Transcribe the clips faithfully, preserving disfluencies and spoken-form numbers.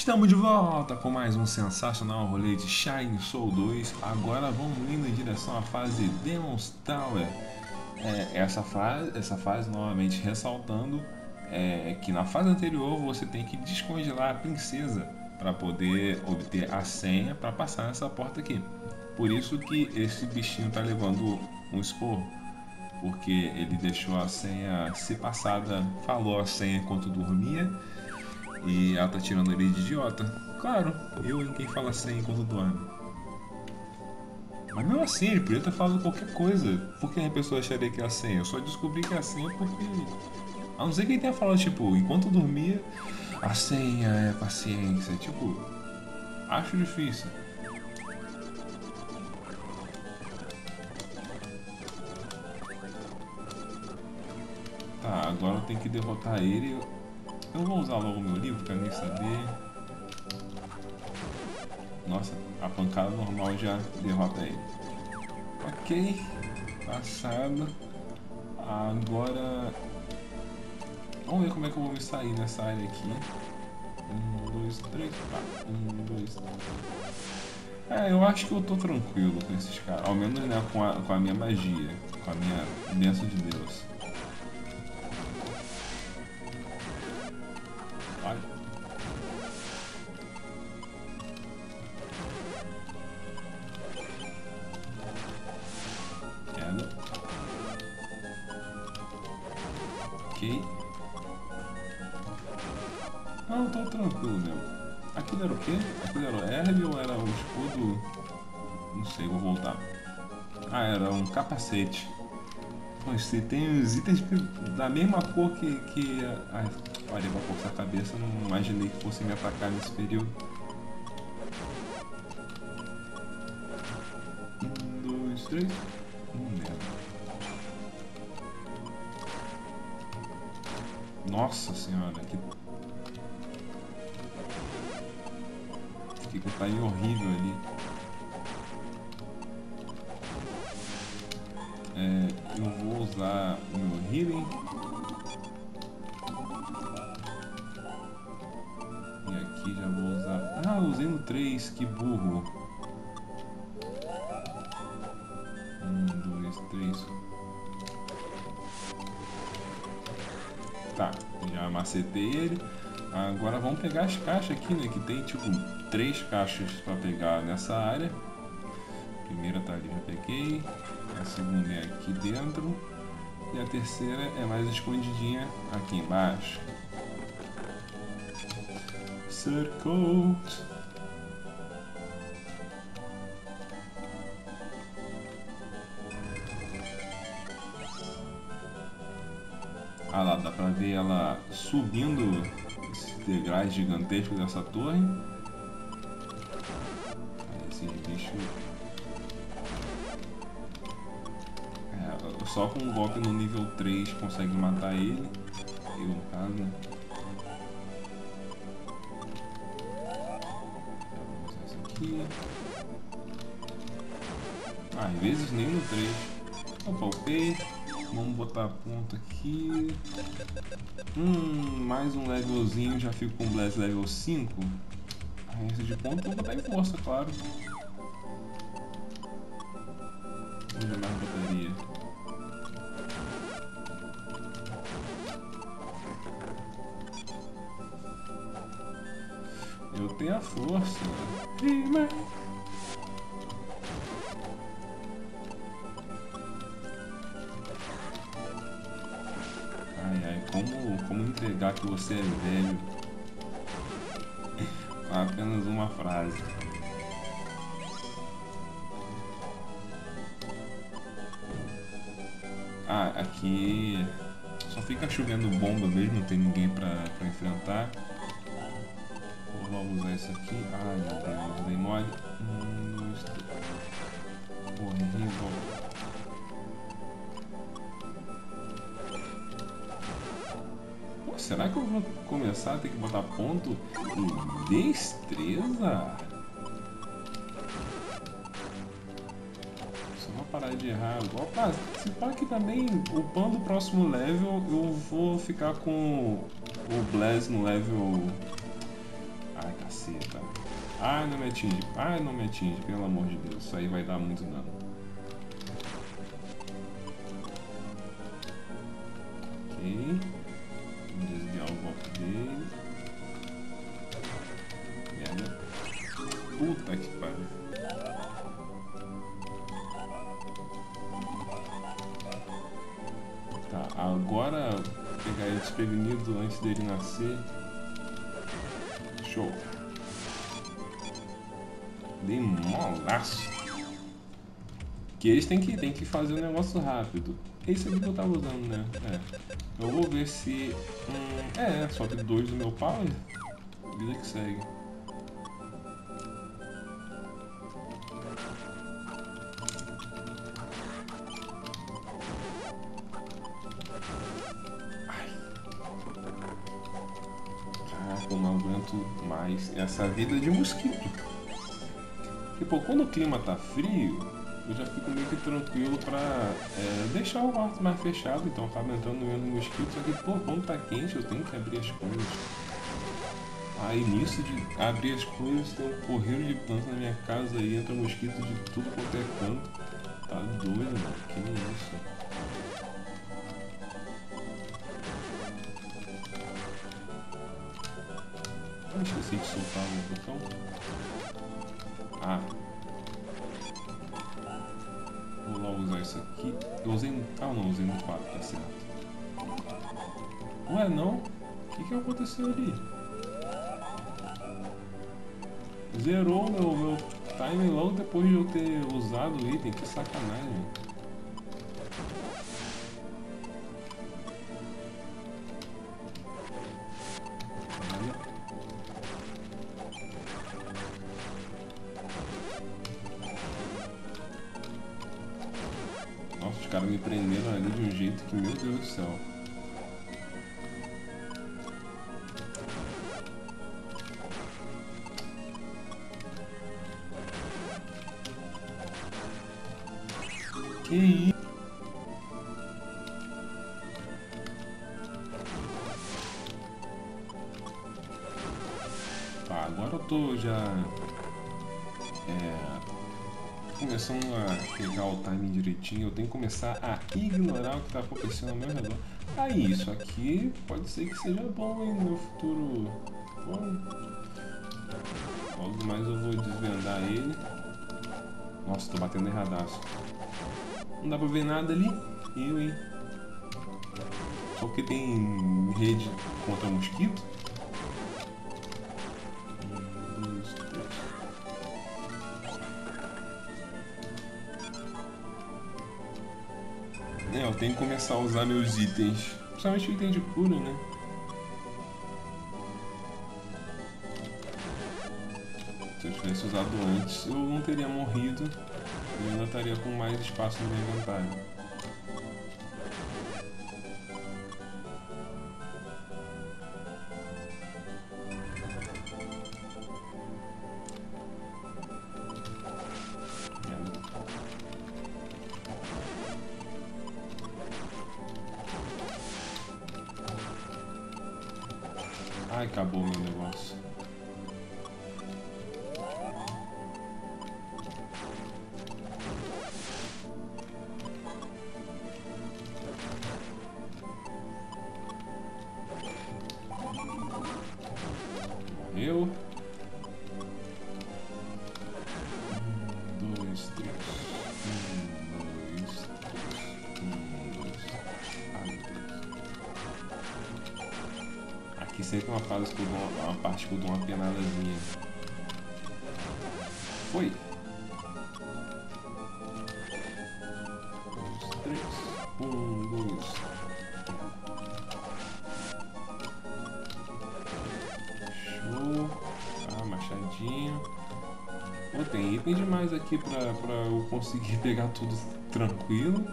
Estamos de volta com mais um sensacional rolê de Shine Soul dois. Agora vamos indo em direção à fase Demon's Tower. É, essa, fase, essa fase, novamente ressaltando, é que na fase anterior você tem que descongelar a princesa para poder obter a senha para passar nessa porta aqui. Por isso que esse bichinho está levando um esporro, porque ele deixou a senha ser passada, falou a senha enquanto dormia. E ela tá tirando ele de idiota. Claro, eu em quem fala a senha enquanto dorme. Mas mesmo assim, ele podia ter falado qualquer coisa. Por que a pessoa acharia que é a senha? Eu só descobri que é a senha porque... A não ser que ele tenha falado, tipo, enquanto dormia, a senha é paciência. Tipo, acho difícil. Tá, agora eu tenho que derrotar ele. Eu vou usar logo meu livro pra nem saber. Nossa, a pancada normal já derrota ele. Ok, passado. Agora vamos ver como é que eu vou me sair nessa área aqui. Um, dois, três, quatro. Um, dois, três. É, eu acho que eu tô tranquilo com esses caras. Ao menos, né, com a, com a minha magia. Com a minha bênção de Deus. Vai. Queda. Ok. Não, tô tranquilo mesmo. Aquilo era o quê? Aquilo era o herb ou era o escudo? Não sei, vou voltar. Ah, era um capacete. Pois se tem os itens da mesma cor que... que ai, olha, vou forçar a cabeça, não imaginei que fosse me atacar nesse período. Um, dois, três. Hum, merda. Nossa senhora, que... Que cotaria horrível ali. É, eu vou usar o meu healing. E aqui já vou usar... Ah, usei no três, que burro. Um, dois, três. Tá, já macetei ele. Agora vamos pegar as caixas aqui, né? Que tem tipo três caixas para pegar nessa área. A primeira tá ali, já peguei. A segunda é aqui dentro. E a terceira é mais escondidinha aqui embaixo. Circle. Ah lá, dá pra ver ela subindo esses degraus gigantescos dessa torre. Esses bichos... É, só com um golpe no nível três consegue matar ele. Eu, no caso. Vou usar isso aqui. Ah, às vezes nem no três. Opa, ok. Vamos botar a ponta aqui. Hum, mais um levelzinho, já fico com Blast level cinco. Ah, esse de ponta eu vou botar em força, claro. Onde mais botaria? Eu tenho a força. Ai, ai, como, como entregar que você é velho com apenas uma frase. Ah, aqui só fica chovendo bomba mesmo, não tem ninguém pra, pra enfrentar. Vou logo usar isso aqui. Ai, meu Deus, dei mole. Um, dois, três. Horrível. Pô, será que eu vou começar a ter que botar ponto em destreza? Só vou parar de errar. Opa, se pá que também, upando o próximo level, eu vou ficar com o Blast no level... Ai, cacete. você, tá? Ai, não me atinge. Ai, não me atinge, pelo amor de Deus. Isso aí vai dar muito dano. Ok. Vamos desviar o golpe dele. Merda. Puta que pariu. Tá, agora pegar ele desprevenido antes dele nascer. Show. Dei molaço. Que eles têm que, têm que fazer um negócio rápido. Esse aqui que eu tava usando, né? É. Eu vou ver se... Hum, é, só que dois do meu power. Vida que segue. Eu não aguento mais essa vida de mosquito. Porque, pô, quando o clima tá frio, eu já fico meio que tranquilo pra é, deixar o quarto mais fechado, então acaba entrando menos mosquito. Só que, pô, quando tá quente, eu tenho que abrir as coisas. Aí nisso de abrir as coisas, tem um porreiro de planta na minha casa e entra mosquito de tudo quanto é canto. Tá doido, mano. Que isso? Eu esqueci de soltar o botão. Ah. Vou lá usar isso aqui. Eu usei no... Ah, não, usei no quatro, tá certo. Ué, não? O que que aconteceu ali? Zerou meu, meu time logo depois de eu ter usado o item. Que sacanagem. Nossa, os caras me prenderam ali de um jeito que, meu Deus do céu. Que isso? Tá, agora eu tô já é, começando a pegar o timing direitinho. Eu tenho que começar a ignorar o que tá acontecendo ao meu redor. Aí, isso aqui pode ser que seja bom, hein, no meu futuro. Bom, logo mais eu vou desvendar ele. Nossa, tô batendo erradaço. Não dá pra ver nada ali. Eu, hein. Só porque tem rede contra mosquito. Um, dois, três. É, eu tenho que começar a usar meus itens. Principalmente o item de cura, né? Se eu tivesse usado antes, eu não teria morrido. Eu ainda estaria com mais espaço no meu inventário. Ai, acabou o meu negócio. Morreu. Um, dois, três. Um, dois, três. Um, dois. Ai, meu Deus. Aqui sempre uma fase que eu dou uma, uma parte que eu dou uma penadazinha. Foi. Dois, três. Um, dois. Show. Ah, machadinho. Pô, tem item demais aqui pra, pra eu conseguir pegar tudo tranquilo.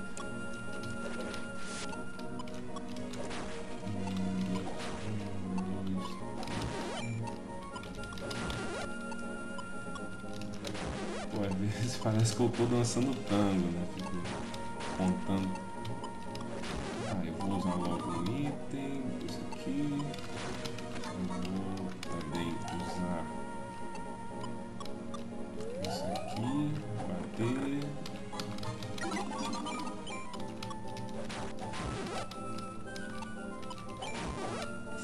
Pô, às vezes parece que eu tô dançando tango, né? Fico contando. Ah, eu vou usar logo um item, esse aqui. Eu vou também usar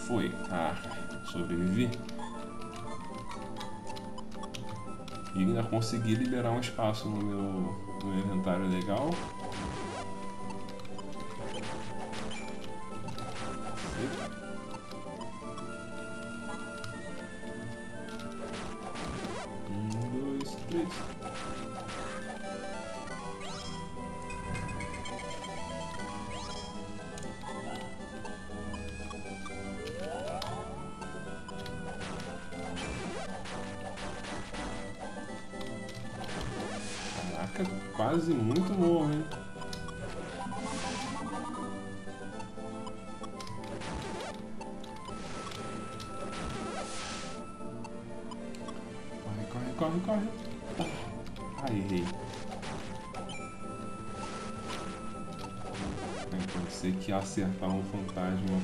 Foi. Ah, sobrevivi. E ainda consegui liberar um espaço no meu, no meu inventário legal. Um, dois, três. Caraca, quase muito morro, hein? Corre, corre, corre, corre. Ai, errei. Pode ser que acertar um fantasma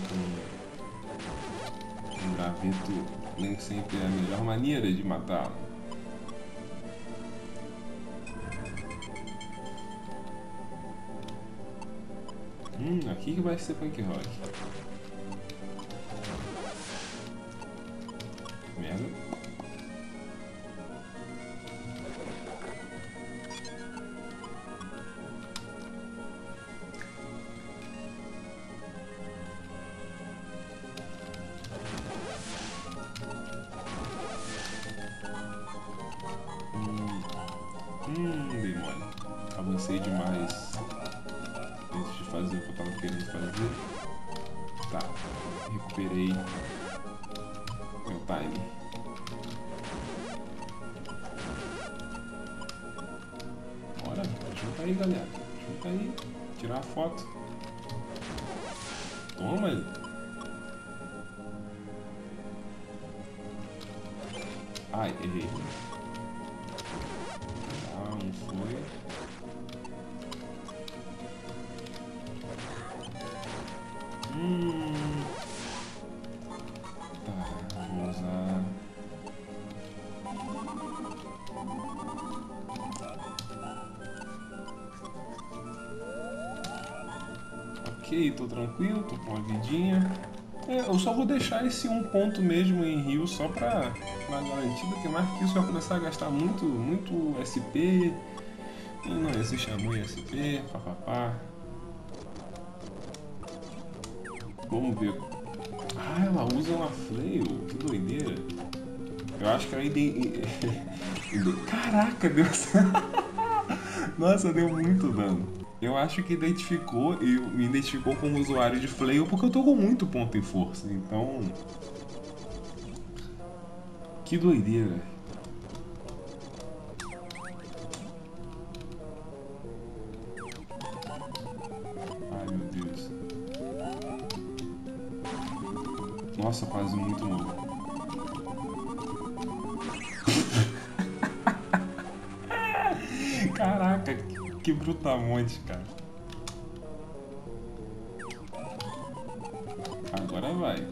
com um graveto nem sempre é a melhor maneira de matá-lo. Hum, aqui que vai ser punk rock. Merda. Hum, hum, dei mole. Avancei demais antes de fazer o que eu tava querendo fazer. Tá, recuperei meu time. Bora, junta aí, galera. Junta aí, tirar a foto. Toma aí. Ai, errei. Ah, não foi. Hum. Tá, vou usar. Ok, tô tranquilo, tô com uma vidinha. É, eu só vou deixar esse um ponto mesmo em Rio só pra, pra garantir, porque mais que isso vai começar a gastar muito, muito S P. E não existe amor em S P, papapá. Vamos ver. Ah, ela usa uma flail, que doideira. Eu acho que ela ide... Caraca, deu... Nossa, deu muito dano. Eu acho que identificou, e me identificou como usuário de flail porque eu tô com muito ponto em força, então... Que doideira. Ai, meu Deus. Nossa, quase muito novo. Caraca, que brutamonte, cara. Agora vai.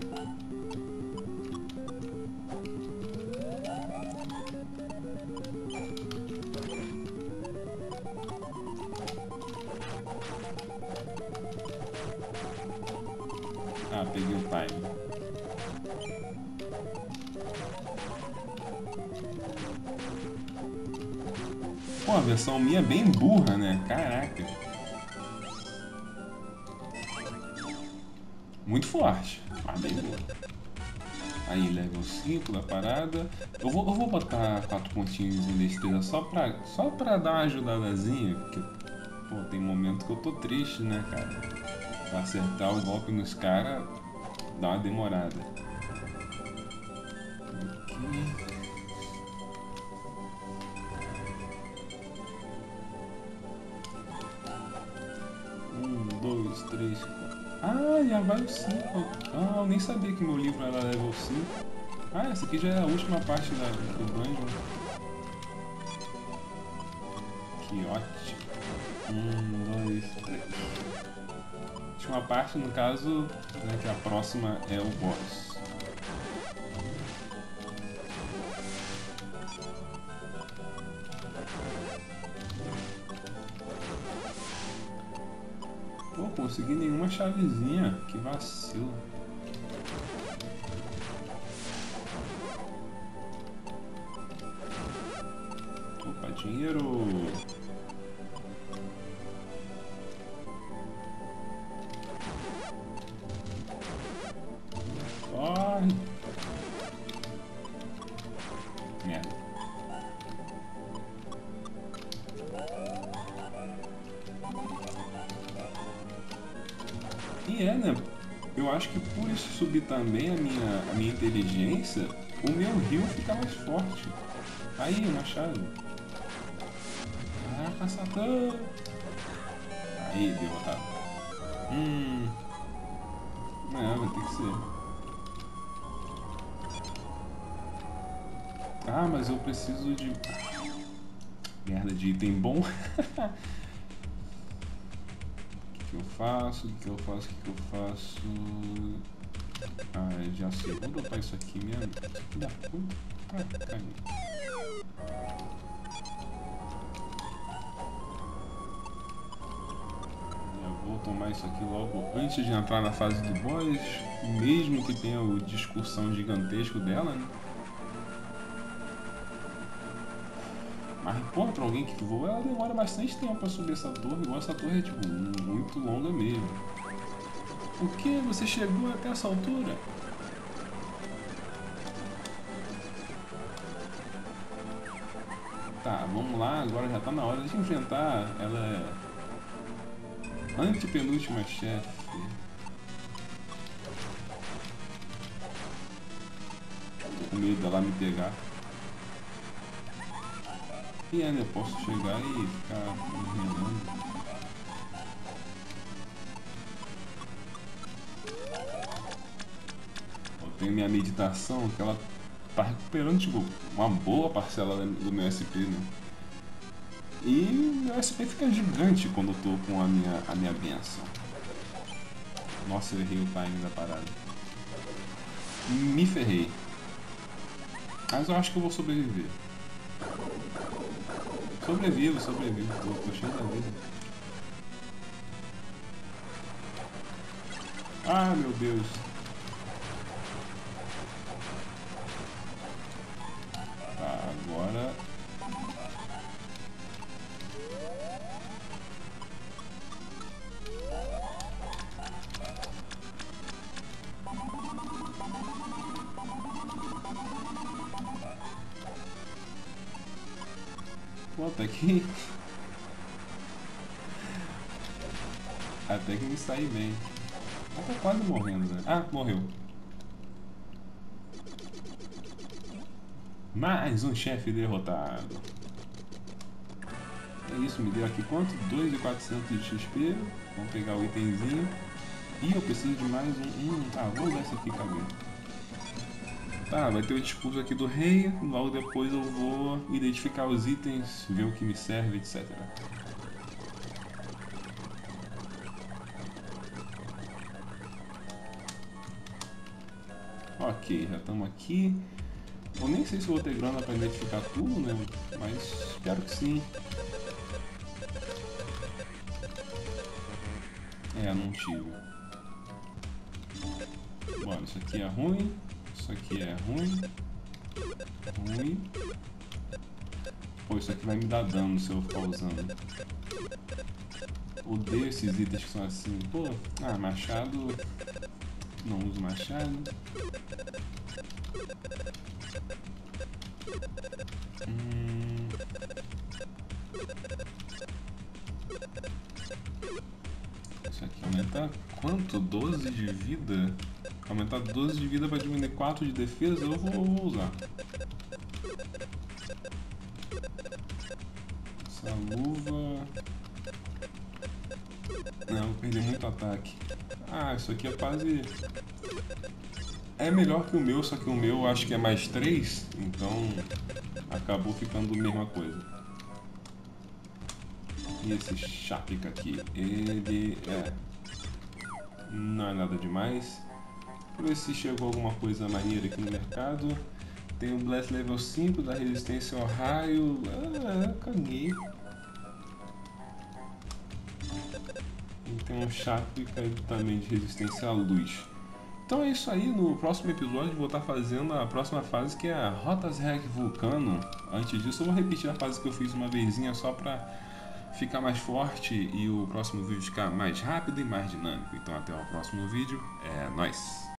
Ah, peguei o time. Pô, a versão minha é bem burra, né? Caraca. Muito forte, mas bem burra. Aí, level cinco da parada. Eu vou, eu vou botar quatro pontinhos em destreza só pra, só pra dar uma ajudadazinha. Porque, pô, tem momento que eu tô triste, né, cara? Pra acertar o golpe nos caras, dá uma demorada. Aqui. dois, três, quatro. Ah, já vai o cinco. Ah, eu nem sabia que meu livro era level cinco. Ah, essa aqui já é a última parte da, do dungeon. Que ótimo. Um, dois, três. Última parte, no caso, né, que a próxima é o boss. Pô, consegui nenhuma chavezinha. Que vacilo. dinheiro. Corre. Merda. E é, né? Eu acho que por isso subir também a minha, a minha inteligência, o meu heal fica mais forte. Aí, o machado. Caraca, Satã! Aí, derrotado. Hum. Não, vai ter que ser. Ah, mas eu preciso de... Merda de item bom. O que eu faço? O que eu faço? O que eu faço? Ah, já sei. Vou dropar isso aqui mesmo. Que da puta. Ah, caguei. Já vou tomar isso aqui logo antes de entrar na fase do boss. Mesmo que tenha o discussão gigantesco dela, né? Mas, pô, pra alguém que voa, ela demora bastante tempo pra subir essa torre. Igual essa torre é, tipo, muito longa mesmo. Por que você chegou até essa altura? Tá, vamos lá. Agora já tá na hora de enfrentar. Ela é... antepenúltima chefe. Tô com medo dela me pegar. E ainda eu posso chegar e ficar enrolando. Eu tenho minha meditação que ela tá recuperando tipo uma boa parcela do meu S P, né? E meu S P fica gigante quando eu tô com a minha, a minha benção. Nossa, eu errei o timing da parada. Me ferrei. Mas eu acho que eu vou sobreviver. Sobrevivo, sobrevivo, tô, tô cheio da vida. Ah, meu Deus. Tá, agora... Pô, até que... até que me saí bem. Eu tô quase morrendo, né? Ah, morreu. Mais um chefe derrotado. É isso, me deu aqui quanto? dois mil e quatrocentos de X P. Vamos pegar o itemzinho. E eu preciso de mais um... um tá, vou usar esse aqui, cabelo. Tá, vai ter o discurso aqui do rei, logo depois eu vou identificar os itens, ver o que me serve, etcétera. Ok, já estamos aqui. Eu nem sei se vou ter grana para identificar tudo, né? Mas espero que sim. É, não tive. Bom, isso aqui é ruim. Isso aqui é ruim. Ruim. Pô, isso aqui vai me dar dano se eu ficar usando. Odeio esses itens que são assim. Pô, ah, machado. Não uso machado. Hum... Isso aqui aumenta quanto? doze de vida? Aumentar doze de vida para diminuir quatro de defesa, eu vou, vou usar. Essa luva... Não, vou perder muito ataque. Ah, isso aqui é quase... É melhor que o meu, só que o meu eu acho que é mais três, então acabou ficando a mesma coisa. E esse Chapika aqui, ele é... não é nada demais. Vou ver se chegou alguma coisa maneira aqui no mercado. Tem o Blast Level cinco, da resistência ao raio. Ah, caguei. E tem um Chapika também de resistência à luz. Então é isso aí, no próximo episódio vou estar fazendo a próxima fase, que é a Rotas Rec Vulcano. Antes disso eu vou repetir a fase que eu fiz uma vezinha só pra ficar mais forte e o próximo vídeo ficar mais rápido e mais dinâmico. Então até o próximo vídeo, é nóis!